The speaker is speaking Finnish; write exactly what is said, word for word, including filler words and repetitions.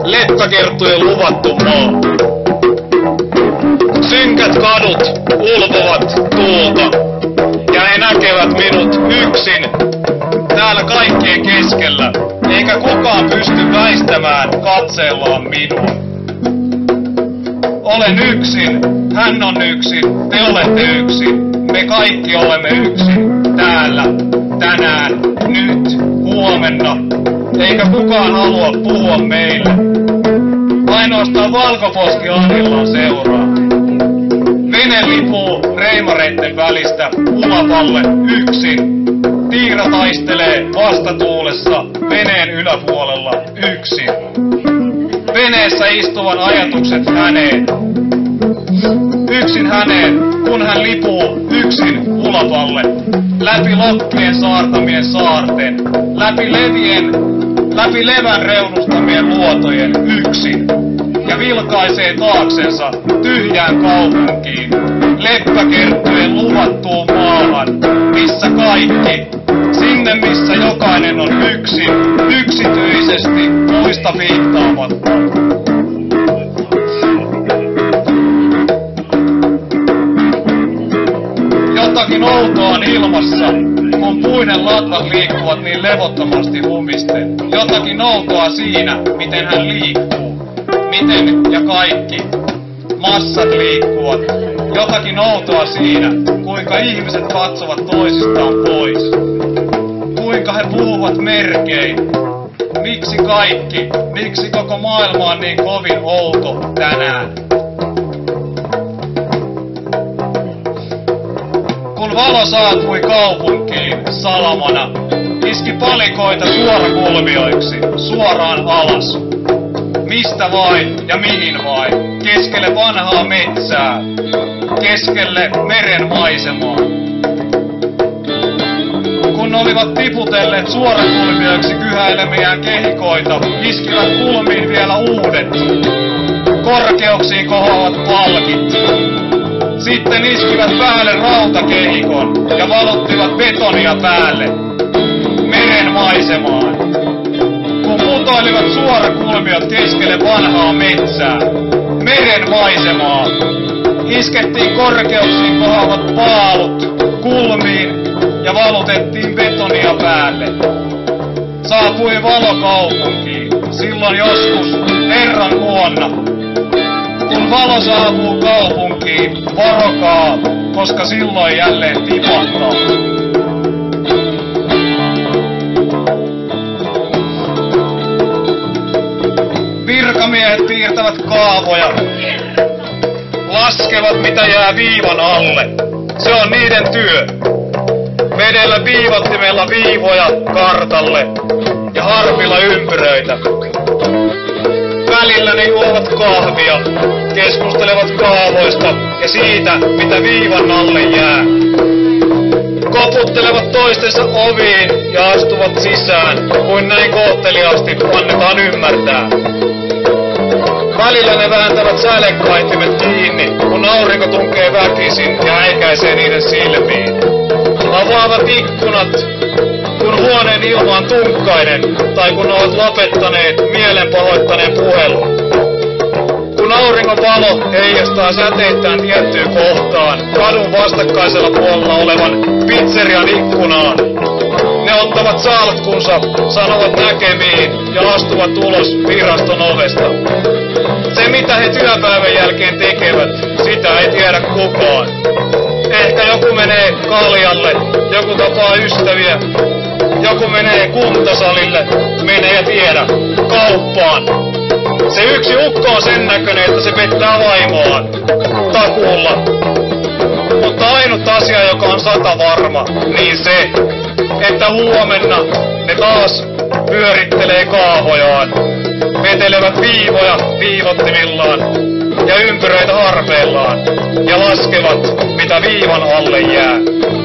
leppäkerttujen luvattu maa. Synkät kadut ulvovat tuulta, ja he näkevät minut yksin täällä kaikkien keskellä, eikä kukaan pysty väistämään katseellaan minua. Olen yksin, hän on yksin, te olette yksin, me kaikki olemme yksin, täällä, tänään, nyt, huomenna, eikä kukaan halua puhua meille. Ainoastaan valkoposki Anillaan seuraa. Vene lipuu reimareitten välistä ulavalle yksin. Tiira taistelee vastatuulessa veneen yläpuolella yksin. Veneessä istuvan ajatukset häneen. Yksin häneen, kun hän lipuu yksin ulavalle. Läpi lokkien saartamien saarten. Läpi levien, läpi levän reunustamien luotojen yksin. Ja vilkaisee taaksensa tyhjään kaupunkiin. Leppäkerttujen luvattuun maahan, missä kaikki, sinne missä jokainen on yksin, yksityisesti, muista viittaamatta. Jotakin outoa on ilmassa, kun puinen latvat liikkuvat niin levottomasti humisten. Jotakin outoa siinä, miten hän liikkuu. Miten ja kaikki massat liikkuvat. Jotakin outoa siinä, kuinka ihmiset katsovat toisistaan pois. Kuinka he puhuvat merkein. Miksi kaikki, miksi koko maailma on niin kovin outo tänään. Kun valo saapui kaupunkiin salamana, iski palikoita suorakulmioiksi, suoraan alas. Mistä vain ja mihin vain, keskelle vanhaa metsää, keskelle meren maisemaa. Kun olivat tiputelleet suorakulmioiksi kyhäilemiään kehikoita, iskivät kulmiin vielä uudet, korkeuksiin kohoavat palkit. Sitten iskivät päälle rautakehikon ja valottivat betonia päälle, meren maisemaan. Kun putoilivat suorakulmiot keskelle vanhaa metsää, meren maisemaa, iskettiin korkeuksiin kohoavat paalut kulmiin ja valutettiin betonia päälle. Saapui valo kaupunkiin, silloin joskus Herran vuonna. Kun valo saapuu kaupunkiin, varokaa, koska silloin jälleen tipahtaa. Virkamiehet piirtävät kaavoja, laskevat mitä jää viivan alle. Se on niiden työ. Vedellä viivottimella viivoja kartalle ja harpilla ympyröitä. Välillä ne juovat kahvia, keskustelevat kaavoista ja siitä, mitä viivan alle jää. Koputtelevat toistensa oviin ja astuvat sisään, kuin näin kohteliaasti annetaan ymmärtää. Välillä ne vääntävät sälekkaihtimet kiinni, kun aurinko tunkee väkisin ja äikäisee niiden silmiin. Avaavat ikkunat, kun huoneen ilma on tunkkainen, tai kun ovat lopettaneet mielenpahoittaneen puhelun. Kun auringon valo heijastaa säteittään tiettyyn kohtaan, kadun vastakkaisella puolella olevan pizzerian ikkunaan, ne ottavat salkkunsa, sanovat näkemiin ja astuvat ulos viraston ovesta. Se mitä he työpäivän jälkeen tekevät, sitä ei tiedä kukaan. Ehkä joku menee kaljalle, joku tapaa ystäviä, joku menee kuntosalille, menee ja tiedä, kauppaan. Se yksi ukko on sen näköinen, että se pettää vaimoaan, takuulla. Mutta ainut asia, joka on sata varma, niin se, että huomenna ne taas pyörittelee kaavojaan, vetelevät viivoja viivottimillaan ja ympyröitä harpeillaan ja laskevat, mitä viivan alle jää.